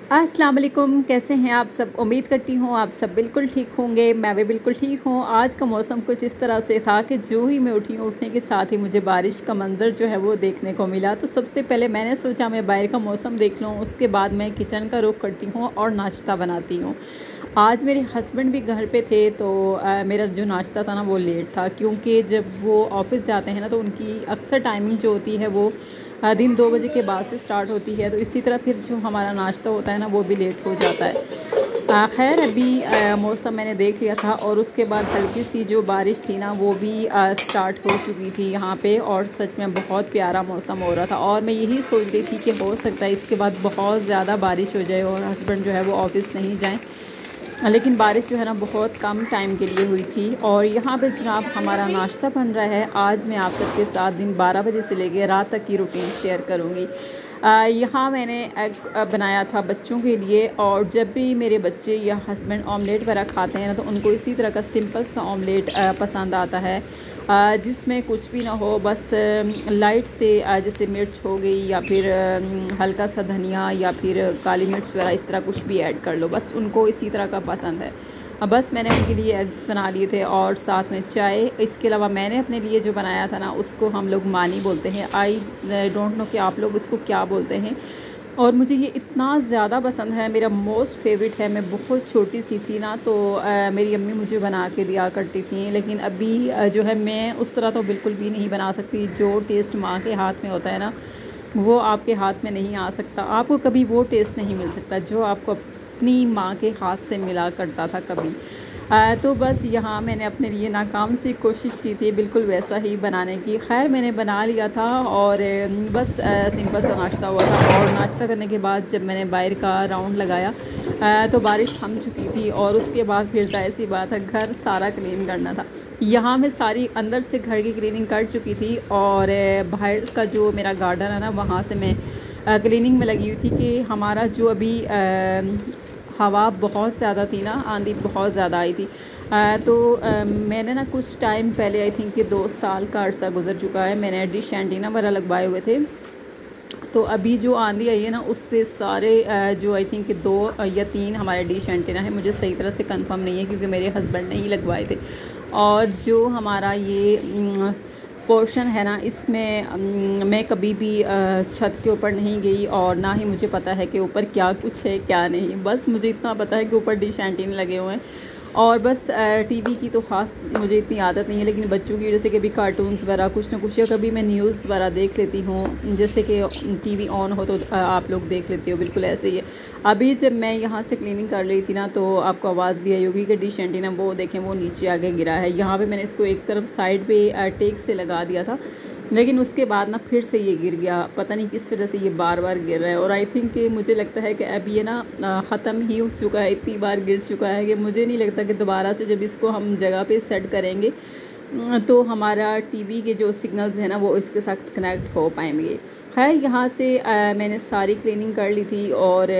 अस्सलाम वालेकुम, कैसे हैं आप सब। उम्मीद करती हूँ आप सब बिल्कुल ठीक होंगे। मैं भी बिल्कुल ठीक हूँ। आज का मौसम कुछ इस तरह से था कि जो ही मैं उठी हूँ, उठने के साथ ही मुझे बारिश का मंज़र जो है वो देखने को मिला। तो सबसे पहले मैंने सोचा मैं बाहर का मौसम देख लूँ, उसके बाद मैं किचन का रुख करती हूँ और नाश्ता बनाती हूँ। आज मेरे हस्बैंड भी घर पे थे, तो मेरा जो नाश्ता था ना वो लेट था, क्योंकि जब वो ऑफ़िस जाते हैं ना तो उनकी अक्सर टाइमिंग जो होती है वो दिन 2 बजे के बाद से स्टार्ट होती है। तो इसी तरह फिर जो हमारा नाश्ता होता है ना वो भी लेट हो जाता है। खैर अभी मौसम मैंने देख लिया था और उसके बाद हल्की सी जो बारिश थी ना वो भी स्टार्ट हो चुकी थी यहाँ पे, और सच में बहुत प्यारा मौसम हो रहा था। और मैं यही सोच रही थी कि हो सकता है इसके बाद बहुत ज़्यादा बारिश हो जाए और हस्बैंड जो है वो ऑफ़िस नहीं जाएँ। लेकिन बारिश जो है ना बहुत कम टाइम के लिए हुई थी। और यहाँ पे जनाब हमारा नाश्ता बन रहा है। आज मैं आप सबके साथ दिन 12 बजे से लेकर रात तक की रूटीन शेयर करूँगी। यहाँ मैंने एग बनाया था बच्चों के लिए, और जब भी मेरे बच्चे या हस्बैंड ऑमलेट वगैरह खाते हैं ना तो उनको इसी तरह का सिंपल सा ऑमलेट पसंद आता है, जिसमें कुछ भी ना हो, बस लाइट से जैसे मिर्च हो गई या फिर हल्का सा धनिया या फिर काली मिर्च वगैरह, इस तरह कुछ भी ऐड कर लो, बस उनको इसी तरह का पसंद है। बस मैंने उनके लिए एग्स बना लिए थे और साथ में चाय। इसके अलावा मैंने अपने लिए जो बनाया था ना उसको हम लोग मानी बोलते हैं। आई डोंट नो कि आप लोग इसको क्या बोलते हैं। और मुझे ये इतना ज़्यादा पसंद है, मेरा मोस्ट फेवरेट है। मैं बहुत छोटी सी थी ना तो मेरी अम्मी मुझे बना के दिया करती थी, लेकिन अभी जो है मैं उस तरह तो बिल्कुल भी नहीं बना सकती। जो टेस्ट माँ के हाथ में होता है ना वो आपके हाथ में नहीं आ सकता। आपको कभी वो टेस्ट नहीं मिल सकता जो आपको अपनी माँ के हाथ से मिला करता था कभी। तो बस यहाँ मैंने अपने लिए नाकाम सी कोशिश की थी बिल्कुल वैसा ही बनाने की। खैर मैंने बना लिया था और बस सिंपल सा नाश्ता हुआ था। और नाश्ता करने के बाद जब मैंने बाहर का राउंड लगाया तो बारिश थम चुकी थी, और उसके बाद फिर जाहिर सी बात है घर सारा क्लीन करना था। यहाँ मैं सारी अंदर से घर की क्लीनिंग कर चुकी थी, और बाहर का जो मेरा गार्डन है ना वहाँ से मैं क्लीनिंग में लगी हुई थी कि हमारा जो अभी हवा बहुत ज़्यादा थी ना, आंधी बहुत ज़्यादा आई थी। मैंने ना कुछ टाइम पहले, आई थिंक कि 2 साल का अरसा गुजर चुका है, मैंने डिश एंटीना वगैरह लगवाए हुए थे। तो अभी जो आंधी आई है ना उससे सारे जो आई थिंक कि 2 या 3 हमारे डिश एंटीना है, मुझे सही तरह से कंफर्म नहीं है क्योंकि मेरे हस्बैंड ने ही लगवाए थे। और जो हमारा ये पोर्शन है ना इसमें मैं कभी भी छत के ऊपर नहीं गई, और ना ही मुझे पता है कि ऊपर क्या कुछ है क्या नहीं। बस मुझे इतना पता है कि ऊपर डिश एंटीना लगे हुए हैं। और बस टीवी की तो ख़ास मुझे इतनी आदत नहीं है, लेकिन बच्चों की जैसे कि भी कार्टून्स वगैरह कुछ ना कुछ, या कभी मैं न्यूज़ वगैरह देख लेती हूँ, जैसे कि टीवी ऑन हो तो आप लोग देख लेते हो, बिल्कुल ऐसे ही है। अभी जब मैं यहाँ से क्लीनिंग कर रही थी ना तो आपको आवाज़ भी आई होगी कि डिश एंटीना वो देखें वो नीचे आगे गिरा है। यहाँ पे मैंने इसको एक तरफ साइड पे टेक से लगा दिया था, लेकिन उसके बाद ना फिर से ये गिर गया। पता नहीं किस वजह से ये बार बार गिर रहा है, और आई थिंक कि मुझे लगता है कि अब ये ना ख़त्म ही हो चुका है। इतनी बार गिर चुका है कि मुझे नहीं लगता कि दोबारा से जब इसको हम जगह पे सेट करेंगे तो हमारा टीवी के जो सिग्नल्स हैं ना वो इसके साथ कनेक्ट हो पाएंगे। खैर यहाँ से मैंने सारी क्लीनिंग कर ली थी। और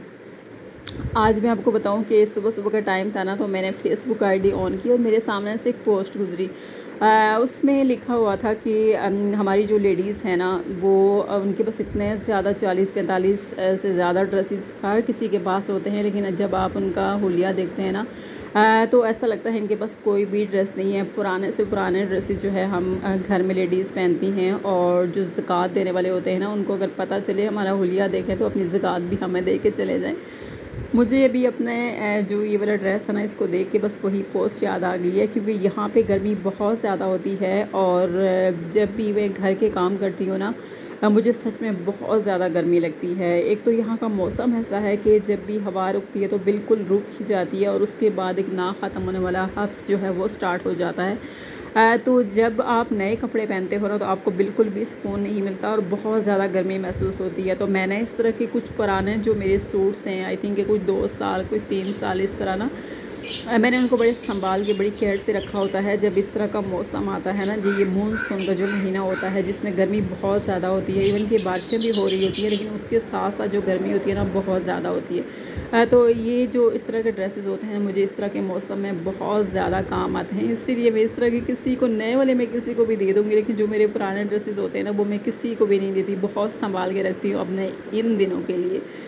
आज मैं आपको बताऊं कि सुबह सुबह का टाइम था ना तो मैंने फ़ेसबुक आईडी ऑन की और मेरे सामने से एक पोस्ट गुजरी। उसमें लिखा हुआ था कि हमारी जो लेडीज़ हैं ना वो उनके पास इतने ज़्यादा 40-45 से ज़्यादा ड्रेसेस हर किसी के पास होते हैं, लेकिन जब आप उनका हुलिया देखते हैं ना तो ऐसा लगता है इनके पास कोई भी ड्रेस नहीं है। पुराने से पुराने ड्रेसेस जो है हम घर में लेडीज़ पहनती हैं, और जो ज़कात देने वाले होते हैं ना उनको अगर पता चले हमारा हुलिया देखें तो अपनी ज़कात भी हमें दे के चले जाएँ। मुझे अभी अपने जो ये वाला ड्रेस है ना इसको देख के बस वही पोस्ट याद आ गई है, क्योंकि यहाँ पे गर्मी बहुत ज़्यादा होती है। और जब भी मैं घर के काम करती हूँ ना मुझे सच में बहुत ज़्यादा गर्मी लगती है। एक तो यहाँ का मौसम ऐसा है कि जब भी हवा रुकती है तो बिल्कुल रुक ही जाती है, और उसके बाद एक ना ख़त्म होने वाला हब्स जो है वो स्टार्ट हो जाता है। तो जब आप नए कपड़े पहनते हो ना तो आपको बिल्कुल भी सुकून नहीं मिलता और बहुत ज़्यादा गर्मी महसूस होती है। तो मैंने इस तरह के कुछ पुराने जो मेरे सूट्स हैं, आई थिंक कोई 2 साल कोई 3 साल इस तरह ना मैंने उनको बड़े संभाल के बड़ी केयर से रखा होता है। जब इस तरह का मौसम आता है ना जो ये मानसून का जो महीना होता है जिसमें गर्मी बहुत ज़्यादा होती है, इवन कि बारिशें भी हो रही होती है, लेकिन उसके साथ साथ जो गर्मी होती है ना बहुत ज़्यादा होती है। तो ये जो इस तरह के ड्रेसेस होते हैं मुझे इस तरह के मौसम में बहुत ज़्यादा काम आते हैं, इसीलिए मैं इस तरह के किसी को नए वाले मैं किसी को भी दे दूँगी, लेकिन जो मेरे पुराने ड्रेसेस होते हैं ना वो मैं किसी को भी नहीं देती, बहुत संभाल के रखती हूँ अपने इन दिनों के लिए।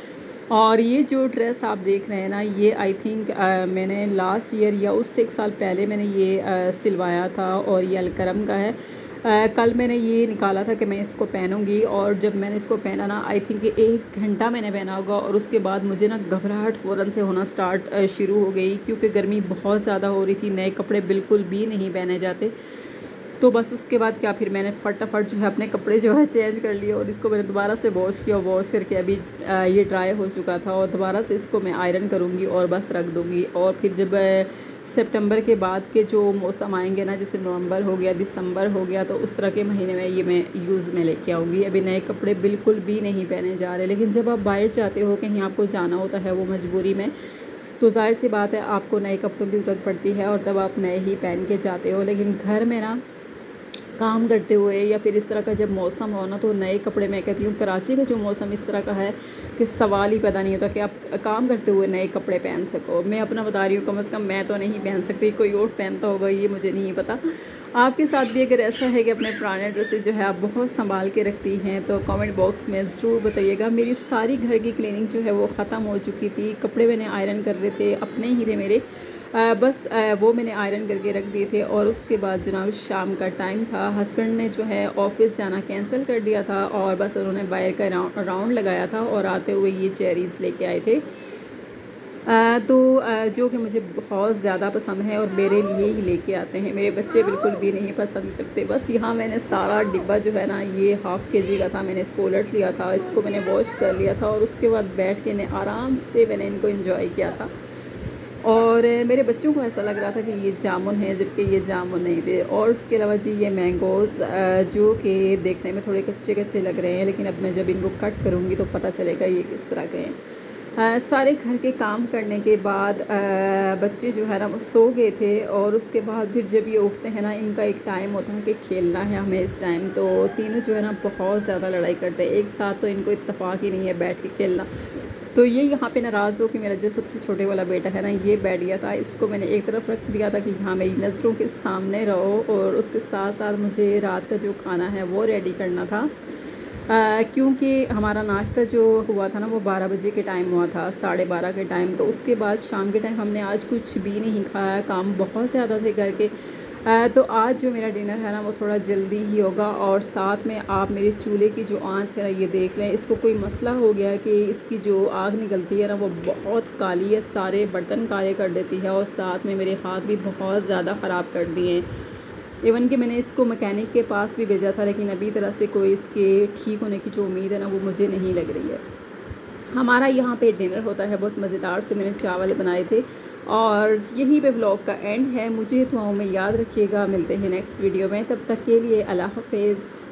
और ये जो ड्रेस आप देख रहे हैं ना, ये आई थिंक मैंने लास्ट ईयर या उससे 1 साल पहले मैंने ये सिलवाया था और ये अलकरम का है। कल मैंने ये निकाला था कि मैं इसको पहनूंगी, और जब मैंने इसको पहना ना, आई थिंक 1 घंटा मैंने पहना होगा, और उसके बाद मुझे ना घबराहट फ़ौरन से होना स्टार्ट शुरू हो गई, क्योंकि गर्मी बहुत ज़्यादा हो रही थी, नए कपड़े बिल्कुल भी नहीं पहने जाते। तो बस उसके बाद क्या, फिर मैंने फटाफट जो है अपने कपड़े जो है चेंज कर लिए, और इसको मैंने दोबारा से वॉश किया। वॉश करके अभी ये ड्राई हो चुका था, और दोबारा से इसको मैं आयरन करूँगी और बस रख दूँगी। और फिर जब सितंबर के बाद के जो मौसम आएंगे ना, जैसे नवंबर हो गया, दिसंबर हो गया, तो उस तरह के महीने में ये मैं यूज़ में लेके आऊँगी। अभी नए कपड़े बिल्कुल भी नहीं पहने जा रहे, लेकिन जब आप बाहर जाते हो, कहीं आपको जाना होता है वो मजबूरी में, तो ज़ाहिर सी बात है आपको नए कपड़ों की ज़रूरत पड़ती है, और तब आप नए ही पहन के जाते हो। लेकिन घर में ना काम करते हुए या फिर इस तरह का जब मौसम हो ना, तो नए कपड़े, मैं कहती हूँ कराची का जो मौसम इस तरह का है कि सवाल ही पैदा नहीं होता कि आप काम करते हुए नए कपड़े पहन सको। मैं अपना बता रही हूँ, कम से कम मैं तो नहीं पहन सकती, कोई और पहनता होगा ये मुझे नहीं पता। आपके साथ भी अगर ऐसा है कि अपने पुराने ड्रेसेस जो है आप बहुत संभाल के रखती हैं, तो कमेंट बॉक्स में ज़रूर बताइएगा। मेरी सारी घर की क्लीनिंग जो है वो ख़त्म हो चुकी थी। कपड़े मैंने आयरन कर रहे थे, अपने ही थे मेरे, बस वो मैंने आयरन करके रख दिए थे। और उसके बाद जनाब शाम का टाइम था, हस्बैंड ने जो है ऑफ़िस जाना कैंसिल कर दिया था, और बस उन्होंने बाहर का राउंड लगाया था, और आते हुए ये चेरीज़ लेके आए थे। जो कि मुझे बहुत ज़्यादा पसंद है, और मेरे लिए ही लेके आते हैं, मेरे बच्चे बिल्कुल भी नहीं पसंद करते। बस यहाँ मैंने सारा डिब्बा जो है ना, ये हाफ़ के जी का था, मैंने इसको उलट लिया था, इसको मैंने वॉश कर लिया था, और उसके बाद बैठ के आराम से मैंने इनको एंजॉय किया था। और मेरे बच्चों को ऐसा लग रहा था कि ये जामुन है, जबकि ये जामुन नहीं थे। और उसके अलावा जी ये मैंगोज़ जो कि देखने में थोड़े कच्चे कच्चे लग रहे हैं, लेकिन अब मैं जब इनको कट करूँगी तो पता चलेगा ये किस तरह के हैं। सारे घर के काम करने के बाद बच्चे जो है ना वो सो गए थे, और उसके बाद फिर जब ये उठते हैं ना, इनका एक टाइम होता है कि खेलना है हमें इस टाइम, तो तीनों जो है ना बहुत ज़्यादा लड़ाई करते हैं एक साथ, तो इनको इत्तेफाक ही नहीं है बैठ के खेलना। तो ये यहाँ पे नाराज़ हो कि मेरा जो सबसे छोटे वाला बेटा है ना, ये बैठ गया था, इसको मैंने एक तरफ रख दिया था कि यहाँ मेरी नज़रों के सामने रहो, और उसके साथ साथ मुझे रात का जो खाना है वो रेडी करना था। क्योंकि हमारा नाश्ता जो हुआ था ना वो 12 बजे के टाइम हुआ था, 12:30 के टाइम। तो उसके बाद शाम के टाइम हमने आज कुछ भी नहीं खाया, काम बहुत ज़्यादा थे घर के। तो आज जो मेरा डिनर है ना वो थोड़ा जल्दी ही होगा। और साथ में आप मेरे चूल्हे की जो आंच है ये देख लें, इसको कोई मसला हो गया कि इसकी जो आग निकलती है ना वो बहुत काली है, सारे बर्तन काले कर देती है, और साथ में मेरे हाथ भी बहुत ज़्यादा ख़राब कर दिए हैं। इवन कि मैंने इसको मैकेनिक के पास भी भेजा था, लेकिन अभी तरह से कोई इसके ठीक होने की जो उम्मीद है ना वो मुझे नहीं लग रही है। हमारा यहाँ पे डिनर होता है बहुत मज़ेदार से, मैंने चावल बनाए थे, और यही पे ब्लॉग का एंड है। मुझे दुआओं में याद रखिएगा, मिलते हैं नेक्स्ट वीडियो में, तब तक के लिए अल्लाह हाफ़िज़।